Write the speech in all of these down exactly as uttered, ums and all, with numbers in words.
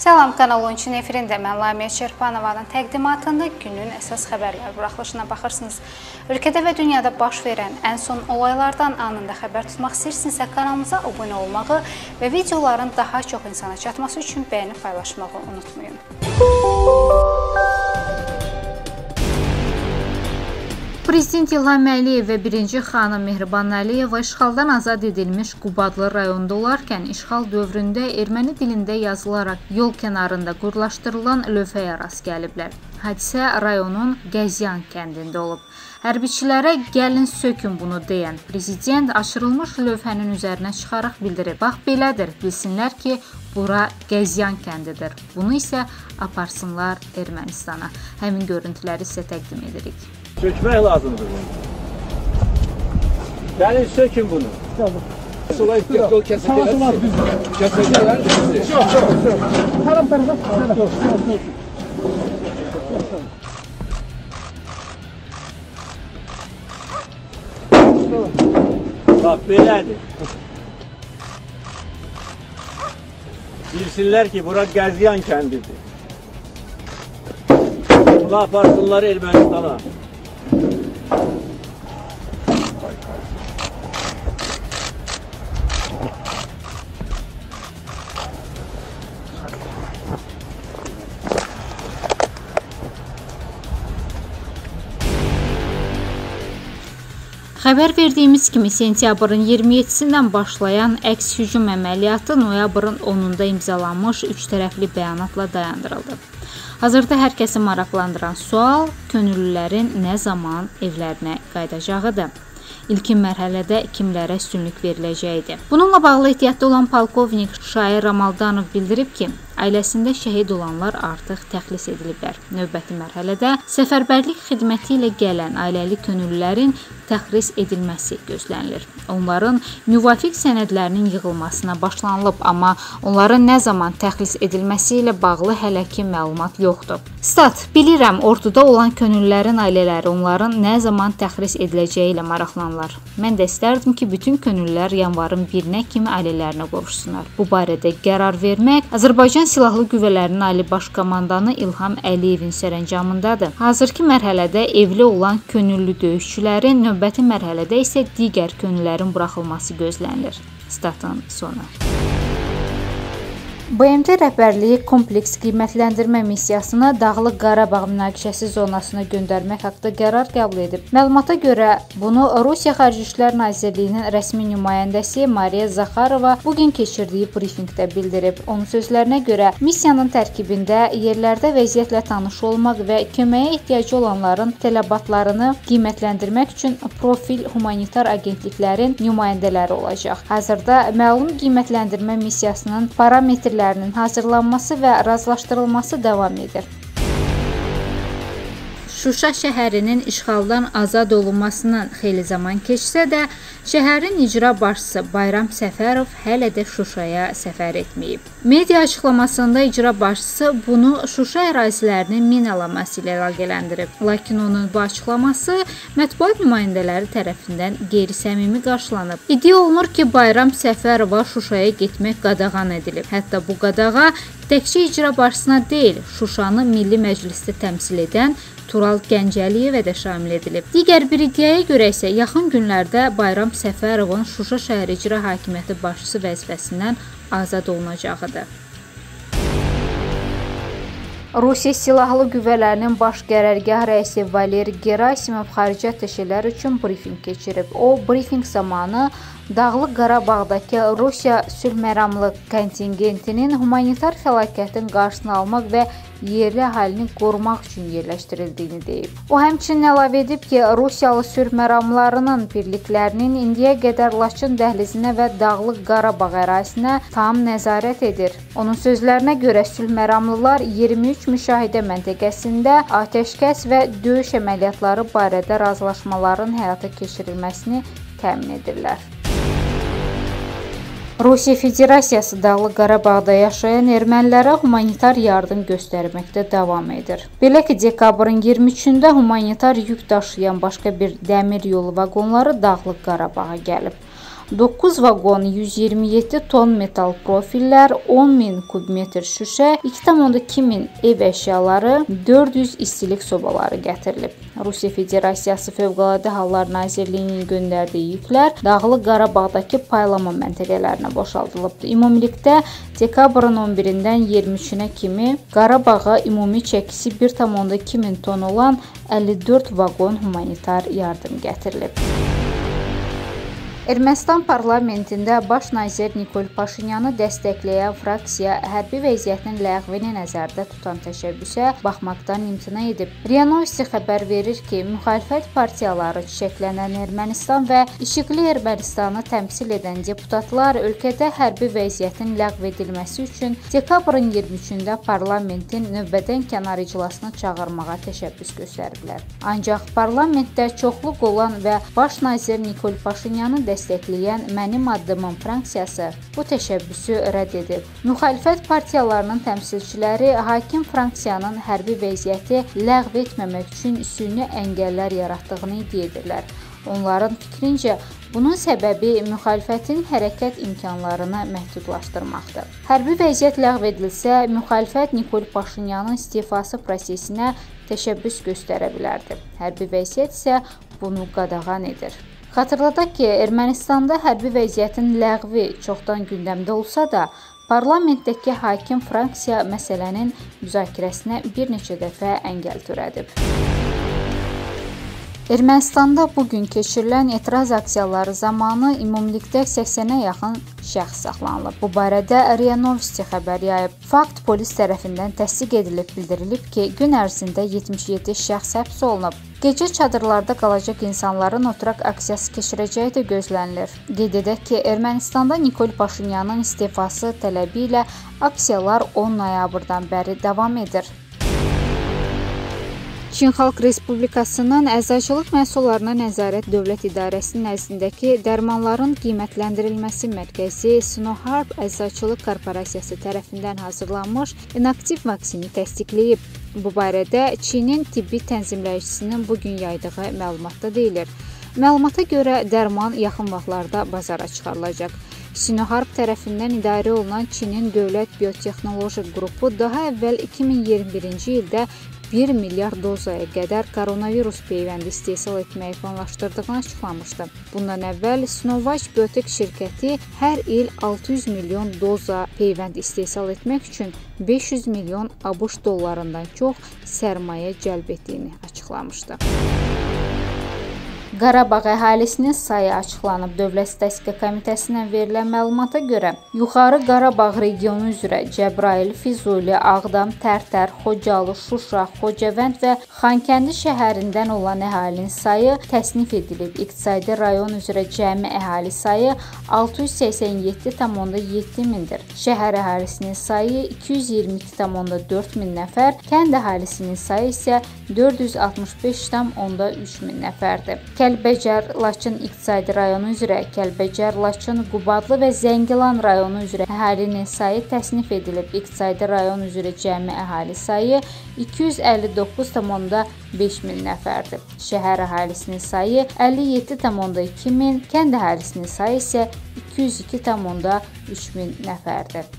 Salam, Kanal on üçün efirində mən Lamiyə Çerpanovanın təqdimatında günün əsas xəbərlər buraxılışına baxırsınız. Ölkədə və dünyada baş verən ən son olaylardan anında xəbər tutmaq istəyirsinizsə kanalımıza abunə olmağı və videoların daha çox insana çatması üçün bəyənib paylaşmağı unutmayın. Prezident İlham Əliyev və birinci xanım Mehriban Əliyeva işğaldan azad edilmiş Qubadlı rayonunda olarkən işğal dövründə erməni dilində yazılaraq yol kənarında qurlaşdırılan lövhəyə rast gəliblər. Hadisə rayonun Gəzyan kəndində olub. Hərbiçilərə gəlin sökün bunu deyən prezident aşırılmış lövhənin üzərinə çıxaraq bildirib. Bax belədir, bilsinlər ki, bura Gəzyan kəndidir. Bunu isə aparsınlar Ermənistana. Həmin görüntüləri sizə təqdim edirik. Sökmək lazımdır bunu. Gəlin sökün bunu. Solay yol kəsəcəklər. Kəsəcəklər. Yox, yox, yox. Taraf tərəfə. Yox, yox, yox. Bax belədir. Bilsinlər ki, bura Gəzyan kəndidir. Bunu aparsınlar Ermənistana. Xəbər verdiyimiz kimi sentyabrın iyirmi yeddisindən başlayan əks hücum əməliyyatı noyabrın onunda imzalanmış üç tərəfli bəyanatla dayandırıldı. Hazırda hər kəsi maraqlandıran sual könüllülərin nə zaman evlərinə qayıdacağıdır. İlkin mərhələdə kimlərə üstünlük veriləcəyidir. Bununla bağlı ehtiyatda olan polkovnik Şair Ramaldanov bildirib ki, ailəsində şəhid olanlar artıq təxlis ediliblər. Növbəti mərhələdə səfərbərlik xidməti ilə gələn ailəli könüllülərin təxris edilməsi gözlənilir. Onların müvafiq sənədlərinin yığılmasına başlanılıb, amma onların nə zaman təxlis edilməsi ilə bağlı hələ ki məlumat yoxdur. Stat, bilirəm, orduda olan könüllülərin ailələri onların nə zaman təxris ediləcəyi ilə maraqlanırlar. Mən də istərdim ki, bütün könüllülər yanvarın birinə kimi ailələrinə qovuşsunlar. Bu barədə qərar vermək Azərbaycan Silahlı Qüvvələrinin Ali Baş Komandanı İlham Əliyevin sərəncamındadır. Hazırki mərhələdə evli olan könüllü döyüşçülərin, növbəti mərhələdə isə digər könüllərin buraxılması gözlənilir. Statın sonu. B M T rəhbərliyi kompleks qiymətləndirmə missiyasını Dağlıq Qarabağ münaqişəsi zonasına göndərmək haqqında qərar qəbul edib. Məlumata görə bunu Rusiya Xarici İşlər Nazirliyinin rəsmi nümayəndəsi Mariya Zakharova bugün keçirdiyi brifinqdə bildirib. Onun sözlərinə görə missiyanın tərkibində yerlərdə vəziyyətlə tanış olmaq və köməyə ehtiyacı olanların tələbatlarını qiymətləndirmək üçün profil humanitar agentliklərin nümayəndələri olacaq. Hazırda məlum qiymətləndirmə missiyasının parametrləri hazırlanması və razılaşdırılması davam edir. Şuşa şəhərinin işğaldan azad olunmasından xeyli zaman keçsə də, şəhərin icra başçısı Bayram Səfərov hələ də Şuşaya səfər etməyib. Media açıqlamasında icra başçısı bunu Şuşa ərazilərinin minalaması ilə əlaqələndirib. Lakin onun bu açıqlaması mətbuat nümayəndələri tərəfindən qeyri-səmimi qarşılanıb. İddia olunur ki, Bayram Səfərova Şuşaya getmək qadağan edilib. Hətta bu qadağa təkcə icra başçısına deyil, Şuşanı Milli Məclisdə təmsil edən Tural Gəncəliyevə də şamil edilib. Digər bir iddiaya görə isə yaxın günlərdə Bayram Səfərovun Şuşa şəhər icra hakimiyyəti başçısı vəzifəsindən azad olunacağıdır. Rusiya Silahlı Qüvvələrinin baş qərargah rəisi Valeri Gerasimov xarici ateşlər üçün brifinq keçirib. O, brifinq zamanı Dağlıq Qarabağdakı Rusiya sülhməramlı kontingentinin humanitar fəlakətin qarşısını almaq və yerli əhalini qorumaq üçün yerləşdirildiyini deyib. O, həmçinin əlavə edib ki, Rusiyalı sülhməramlarının birliklərinin indiyə qədər Laçın dəhlizinə və Dağlıq Qarabağ ərazisinə tam nəzarət edir. Onun sözlərinə görə sülhməramlılar iyirmi üç müşahidə məntəqəsində atəşkəs və döyüş əməliyyatları barədə razılaşmaların həyata keçirilməsini təmin edirlər. Rusiya Federasiyası Dağlıq Qarabağda yaşayan ermənilərə humanitar yardım göstərməkdə davam edir. Belə ki, dekabrın iyirmi üçündə humanitar yük daşıyan başqa bir dəmir yolu vaqonları Dağlıq Qarabağa gəlib. doqquz vaqon, yüz iyirmi yeddi ton metal profillər, on min kub metr şüşə, iki tam onda iki min ev əşyaları, dörd yüz istilik sobaları gətirilib. Rusiya Federasiyası Fövqəladə Hallar Nazirliyinin göndərdiyi yüklər Dağlıq Qarabağdakı paylama məntəqələrinə boşaldılıbdır. Ümumilikdə dekabrın on birindən iyirmi üçünə kimi Qarabağa ümumi çəkisi bir tam onda iki min ton olan əlli dörd vaqon humanitar yardım gətirilib. Ermənistan parlamentində baş nazir Nikol Paşinyanı dəstəkləyən fraksiya hərbi vəziyyətin ləğvini nəzərdə tutan təşəbbüsə baxmaqdan imtina edib. RIA Novosti xəbər verir ki, müxalifət partiyaları çiçəklənən Ermənistan və İşıqlı Ermənistanı təmsil edən deputatlar ölkədə hərbi vəziyyətin ləğv edilməsi üçün dekabrın iyirmi üçündə parlamentin növbədən kənar iclasını çağırmağa təşəbbüs göstəriblər. Ancaq parlamentdə çoxluq olan və baş nazir Nikol Paşinyanı dəstəkləyən Mənim Addımım fraksiyası bu təşəbbüsü rədd edib. Müxalifət partiyalarının təmsilçiləri hakim fraksiyanın hərbi vəziyyəti ləğv etməmək üçün süni əngəllər yaratdığını iddia edirlər. Onların fikrincə, bunun səbəbi müxalifətin hərəkət imkanlarını məhdudlaşdırmaqdır. Hərbi vəziyyət ləğv edilsə, müxalifət Nikol Paşinyanın istifası prosesinə təşəbbüs göstərə bilərdi. Hərbi vəziyyət isə bunu qadağan edir. Xatırladaq ki, Ermənistanda hərbi vəziyyətin ləğvi çoxdan gündəmdə olsa da, parlamentdəki hakim fraksiya məsələnin müzakirəsinə bir neçə dəfə əngəl törədib. Ermənistanda bugün keçirilən etiraz aksiyaları zamanı ümumilikdə səksənə yaxın şəxs saxlanılıb. Bu barədə RIA Novosti xəbər yayıb. Fakt polis tərəfindən təsdiq edilib, bildirilib ki, gün ərzində yetmiş yeddi şəxs həbs olunub. Gecə çadırlarda qalacaq insanların oturaq aksiyası keçirəcəyi də gözlənilir. Qeyd edək ki, Ermənistanda Nikol Paşinyanın istifası tələbi ilə aksiyalar on noyabrdan bəri davam edir. Çin Xalq Respublikasının Əzaçılıq Məhsullarına Nəzarət Dövlət İdarəsinin nəzdindəki dərmanların qiymətləndirilməsi mərkəzi Sinoharp Əzaçılıq Korporasiyası tərəfindən hazırlanmış inaktiv vaksini təsdiqləyib. Bu barədə Çinin tibbi tənzimləyicisinin bugün yaydığı məlumatda deyilir. Məlumata görə dərman yaxın vaxtlarda bazara çıxarılacaq. Sinoharp tərəfindən idarə olunan Çinin Dövlət Biotexnoloji Qrupu daha əvvəl iki min iyirmi birinci ildə bir milyard dozaya qədər koronavirus peyvəndi istehsal etməyi planlaşdırdığını açıqlamışdı. Bundan əvvəl Sinovac Biotek şirkəti hər il altı yüz milyon doza peyvənd istehsal etmək üçün beş yüz milyon ABŞ dollarından çox sərmayə cəlb etdiyini açıqlamışdı. Qarabağ əhalisinin sayı açıqlanıb. Dövlət Statistika Komitəsindən verilən məlumata görə, Yuxarı Qarabağ regionu üzrə Cəbrayıl, Füzuli, Ağdam, Tərtər, Xocalı, Şuşa, Xocavənd və Xankəndi şəhərindən olan əhalinin sayı təsnif edilib. İqtisadi rayon üzrə cəmi əhali sayı altı yüz səksən yeddi tam onda yeddi mindir. Şəhər əhalisinin sayı iki yüz iyirmi iki tam onda dörd min nəfər, kənd əhalisinin sayı isə dörd yüz altmış beş tam onda üç min nəfərdir. Kəlbəcər, Laçın iqtisadi rayonu üzrə Kəlbəcər, Laçın, Qubadlı və Zəngilan rayonu üzrə əhalinin sayı təsnif edilib. İqtisadi rayon üzrə cəmi əhali sayı iki yüz əlli doqquz tam onda beş min nəfərdir. Şəhər əhalisinin sayı əlli yeddi tam onda iki min, kənd əhalisinin sayı isə iki yüz iki tam onda üç min nəfərdir.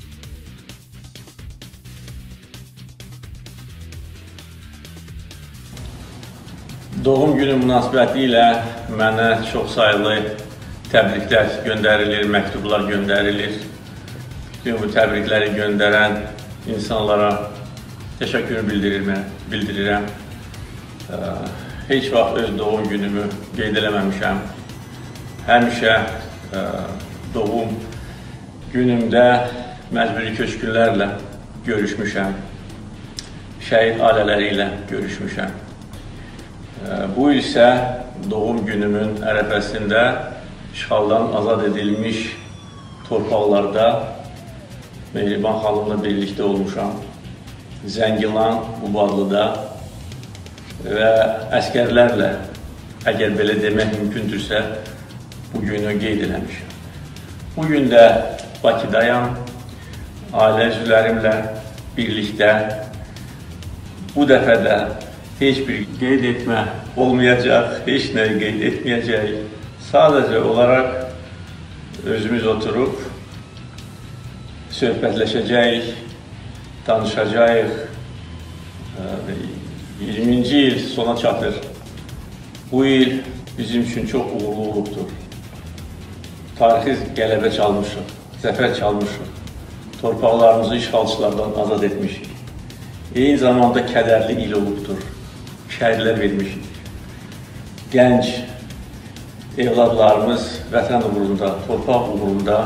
Doğum günü münasibəti ilə mənə çox sayılı təbriklər göndərilir, məktublar göndərilir. Bütün bu təbrikləri göndərən insanlara təşəkkür bildirirəm. Heç vaxt öz doğum günümü qeyd eləməmişəm. Həmişə doğum günümdə məcburi köçkünlərlə görüşmüşəm. Şəhid ailələri ilə görüşmüşəm. Bu isə doğum günümün ərəfəsində işğaldan azad edilmiş torpaqlarda Mehriban xanımla birlikdə olmuşam. Zəngilan, Qubadlıda və əskərlərlə, əgər belə demək mümkündürsə, bu günü qeyd eləmişəm. Bugün də Bakıdayam, ailə üzvlərimlə birlikdə bu dəfə də heç bir qeyd etmə olmayacaq, heç nə qeyd etməyəcək. Sadəcə olaraq özümüz oturub söhbətləşəcəyik, danışacağıq. iyirminci il sona çatır. Bu il bizim üçün çox uğurlu olubdur. Tarixi qələbə çalmışıq, zəfər çalmışıq. Torpaqlarımızı işğalçılardan azad etmişik. Eyni zamanda kədərli il olubdur. Şəhidlər vermişik. Gənc evladlarımız vətən uğrunda, torpaq uğrunda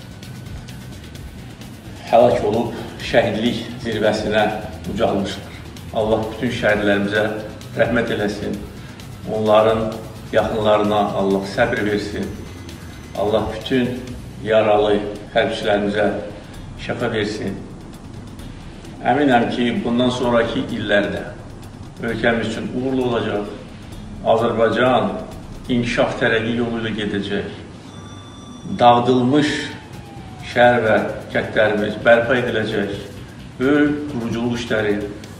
həlak olub şəhidlik zirvəsinə ucalmışlar. Allah bütün şəhidlərimizə rəhmət eləsin. Onların yaxınlarına Allah səbr versin. Allah bütün yaralı hərbçilərimizə şəfa versin. Əminəm ki, bundan sonraki illərdə ölkəmiz üçün uğurlu olacaq. Azərbaycan inkişaf tərəqqi yolu ilə gedəcək. Dağıdılmış şəhər və kəndlərimiz bərpa ediləcək. Böyük quruculuq işləri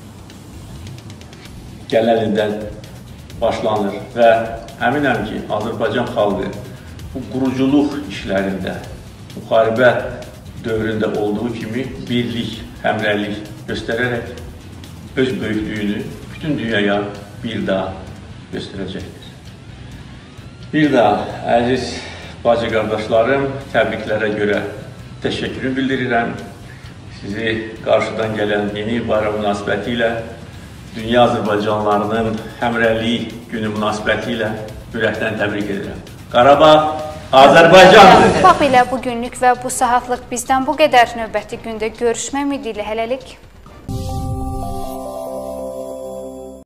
gələn ildən başlanır və əminəm ki, Azərbaycan xalqı bu quruculuq işlərində, müharibə dövründə olduğu kimi birlik, həmrəylik göstərərək öz böyüklüyünü bütün dünyaya bir daha göstərəcəkdir. Bir daha əziz bacı qardaşlarım, təbriklərə görə təşəkkürü bildirirəm. Sizi qarşıdan gələn yeni bayram münasibəti ilə Dünya Azərbaycanlarının həmrəylik günü münasibəti ilə ürəkdən təbrik edirəm. Qarabağ Azərbaycandır. Bax elə bugünlük və bu saatlıq bizdən bu qədər. Növbəti gündə görüşmək ümidi ilə hələlik.